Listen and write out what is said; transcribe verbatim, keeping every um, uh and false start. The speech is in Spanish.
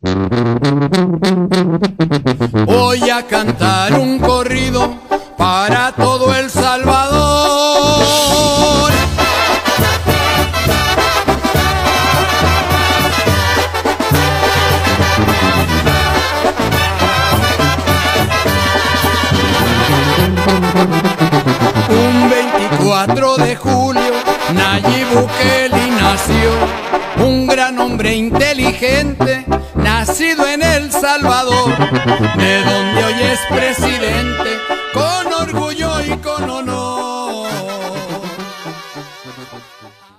Voy a cantar un corrido para todo El Salvador. Un veinticuatro de julio Nayib Bukele nació, un gran hombre inteligente, nacido en El Salvador, de donde hoy es presidente, con orgullo y con honor.